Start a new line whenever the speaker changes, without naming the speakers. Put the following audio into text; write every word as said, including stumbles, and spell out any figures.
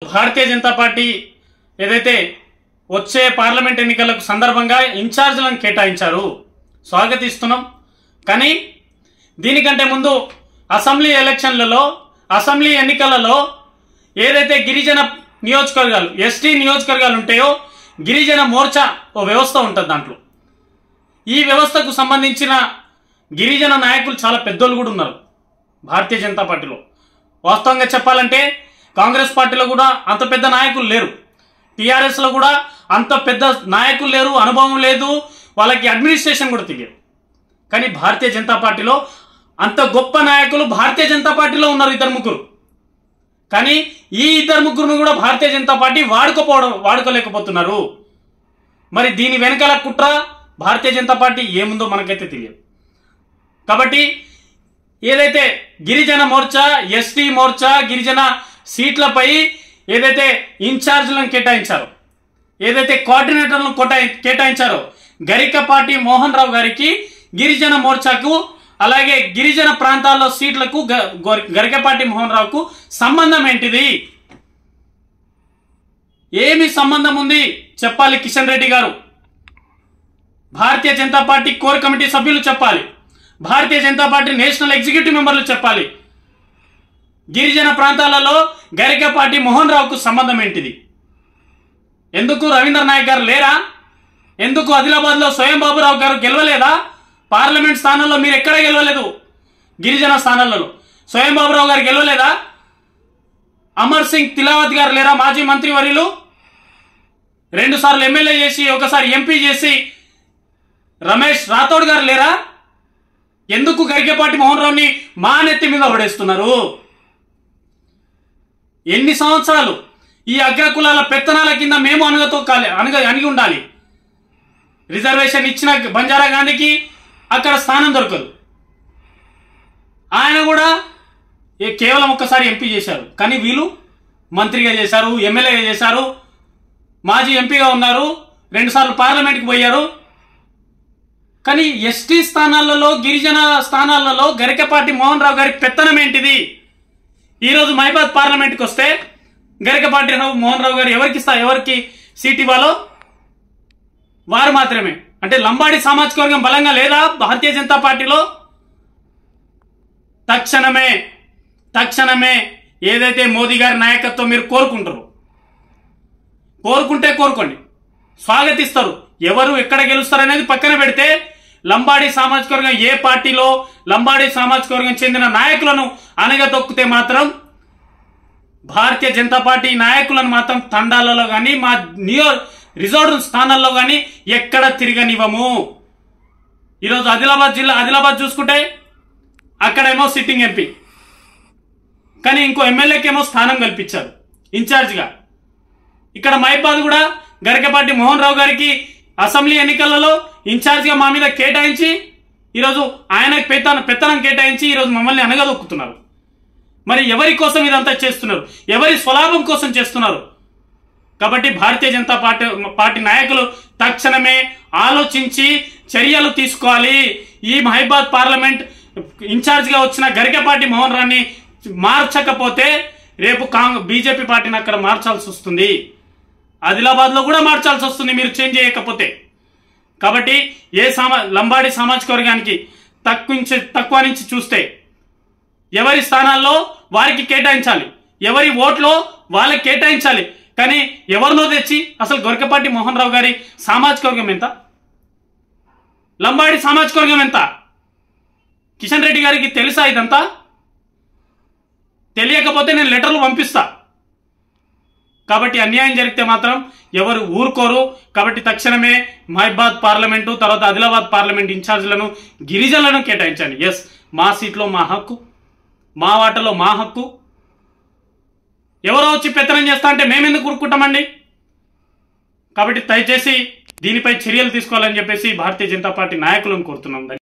భారతీయ Janata party ఏదైతే వచ్చే parliament ఎన్నికలకు సందర్భంగా ఇన్ఛార్జ్లను కేటాయించారు, స్వాగతిస్తున్నాం. కానీ దీనికంటే ముందు అసెంబ్లీ ఎలక్షన్లలో అసెంబ్లీ ఎన్నికలలో ఏదైతే గిరిజన నియోజకవర్గాలు ఎస్టీ నియోజకవర్గాలు ఉంటాయో గిరిజన మోర్చా ఓ వ్యవస్థ ఉంటుంది. దాంట్లో ఈ వ్యవస్థకు సంబంధించిన గిరిజన నాయకులు చాలా పెద్దోళ్ళు కూడా ఉన్నారు భారతీయ జనతా పార్టీలో. వాస్తవంగా చెప్పాలంటే కాంగ్రెస్ పార్టీలో కూడా అంత పెద్ద నాయకులు లేరు, టీఆర్ఎస్లో కూడా అంత పెద్ద నాయకులు లేరు, అనుభవం లేదు, వాళ్ళకి అడ్మినిస్ట్రేషన్ కూడా తెలియదు. కానీ భారతీయ జనతా పార్టీలో అంత గొప్ప నాయకులు భారతీయ జనతా పార్టీలో ఉన్నారు, ఇద్దరు ముగ్గురు. కానీ ఈ ఇద్దరు ముగ్గురును కూడా భారతీయ జనతా పార్టీ వాడుకోపోవడం వాడుకోలేకపోతున్నారు. మరి దీని వెనకాల కుట్ర భారతీయ జనతా పార్టీ ఏముందో మనకైతే తెలియదు. కాబట్టి ఏదైతే గిరిజన మోర్చా, ఎస్టీ మోర్చా, గిరిజన సీట్లపై ఏదైతే ఇన్ఛార్జ్లను కేటాయించారో, ఏదైతే కోఆర్డినేటర్లను కేటాయించారో గరికపాటి మోహన్ రావు గారికి గిరిజన మోర్చాకు అలాగే గిరిజన ప్రాంతాల్లో సీట్లకు గరికపాటి మోహన్ రావుకు సంబంధం ఏంటిది? ఏమి సంబంధం ఉంది చెప్పాలి కిషన్ రెడ్డి గారు. Bharatiya Janata party core committee సభ్యులు చెప్పాలి, Bharatiya Janata party national executive మెంబర్లు చెప్పాలి. గిరిజన ప్రాంతాలలో గరికపాటి మోహన్ రావుకు సంబంధం ఏంటిది? ఎందుకు రవీంద్ర నాయక్ గారు లేరా? ఎందుకు ఆదిలాబాద్లో స్వయం బాబురావు గారు గెలవలేదా? పార్లమెంట్ స్థానంలో మీరు ఎక్కడ గెలవలేదు? గిరిజన స్థానాలలో స్వయం బాబురావు గారు గెలవలేదా? అమర్ సింగ్ తిలావత్ గారు లేరా? మాజీ మంత్రివర్యులు రెండు సార్లు ఎమ్మెల్యే చేసి ఒకసారి ఎంపీ చేసి రమేష్ రాథోడ్ గారు లేరా? ఎందుకు గరికపాటి మోహన్ రావుని మా నెత్తి మీద పడేస్తున్నారు? ఎన్ని సంవత్సరాలు ఈ అగ్రకులాల పెత్తనాల కింద మేము అనుగతో కాలే అనుగ అణిగి ఉండాలి. రిజర్వేషన్ ఇచ్చిన బంజారా గాంధీకి అక్కడ స్థానం దొరకదు. ఆయన కూడా కేవలం ఒక్కసారి ఎంపీ చేశారు, కానీ వీళ్ళు మంత్రిగా చేశారు, ఎమ్మెల్యేగా చేశారు, మాజీ ఎంపీగా ఉన్నారు, రెండుసార్లు పార్లమెంట్కి పోయారు. కానీ ఎస్టీ స్థానాలలో గిరిజన స్థానాలలో గరికపాటి మోహన్ రావు గారి పెత్తనం ఏంటిది? ఈరోజు మహిబాద్ పార్లమెంట్కి వస్తే గరికపాటి మోహన్ రావు గారు ఎవరికి ఇస్తా ఎవరికి సీట్ ఇవ్వాలో వారు మాత్రమే. అంటే లంబాడి సామాజిక వర్గం బలంగా లేదా భారతీయ జనతా పార్టీలో? తక్షణమే తక్షణమే ఏదైతే మోదీ గారి నాయకత్వం మీరు కోరుకుంటారు, కోరుకుంటే కోరుకోండి, స్వాగతిస్తారు. ఎవరు ఎక్కడ గెలుస్తారు అనేది పక్కన పెడితే లంబాడి సామాజిక వర్గం ఏ పార్టీలో లంబాడి సామాజిక వర్గం చెందిన నాయకులను అనగదొక్కితే మాత్రం భారతీయ జనతా పార్టీ నాయకులను మాత్రం తండాలలో కానీ మా నియో రిజర్వ్ స్థానాల్లో కానీ ఎక్కడ తిరగనివ్వము. ఈరోజు ఆదిలాబాద్ జిల్లా ఆదిలాబాద్ చూసుకుంటే అక్కడేమో సిట్టింగ్ ఎంపీ, కానీ ఇంకో ఎమ్మెల్యేకేమో స్థానం కల్పించారు ఇన్ఛార్జ్గా. ఇక్కడ మహిబాద్ కూడా గరికపాటి మోహన్ రావు గారికి అసెంబ్లీ ఎన్నికలలో ఇన్ఛార్జ్గా మా మీద కేటాయించి ఈరోజు ఆయనకు పెత్తనం పెత్తనం కేటాయించి ఈరోజు మమ్మల్ని అనగదొక్కుతున్నారు. మరి ఎవరి కోసం ఇదంతా చేస్తున్నారు? ఎవరి స్వలాభం కోసం చేస్తున్నారు? కాబట్టి భారతీయ జనతా పార్టీ పార్టీ నాయకులు తక్షణమే ఆలోచించి చర్యలు తీసుకోవాలి. ఈ మహిబాద్ పార్లమెంట్ ఇన్ఛార్జ్గా వచ్చిన గరికపాటి మోహన్ రావుని మార్చకపోతే రేపు కాంగ్రెస్ బీజేపీ పార్టీని అక్కడ మార్చాల్సి వస్తుంది, ఆదిలాబాద్లో కూడా మార్చాల్సి వస్తుంది మీరు చేంజ్ చేయకపోతే. కాబట్టి ఏ సామా లంబాడి సామాజిక వర్గానికి తక్కువ తక్కువ నుంచి చూస్తే ఎవరి స్థానాల్లో వారికి కేటాయించాలి, ఎవరి ఓట్లో వాళ్ళకి కేటాయించాలి. కానీ ఎవరినో తెచ్చి అసలు గరికపాటి మోహన్ రావు గారి సామాజిక వర్గం ఎంత, లంబాడి సామాజిక వర్గం ఎంత? కిషన్ రెడ్డి గారికి తెలుసా ఇదంతా? తెలియకపోతే నేను లెటర్లు పంపిస్తా. కాబట్టి అన్యాయం జరిగితే మాత్రం ఎవరు ఊరుకోరు. కాబట్టి తక్షణమే మహిబాద్ పార్లమెంటు తర్వాత ఆదిలాబాద్ పార్లమెంట్ ఇన్ఛార్జ్లను గిరిజనులను కేటాయించండి. ఎస్, మా సీట్లో మా హక్కు, మా వాటలో మా హక్కు. ఎవరో వచ్చి పెత్తనం చేస్తా అంటే మేమెందుకు ఊరుకుంటామండి? కాబట్టి దయచేసి దీనిపై చర్యలు తీసుకోవాలని చెప్పేసి భారతీయ జనతా పార్టీ నాయకులను కోరుతున్నాం.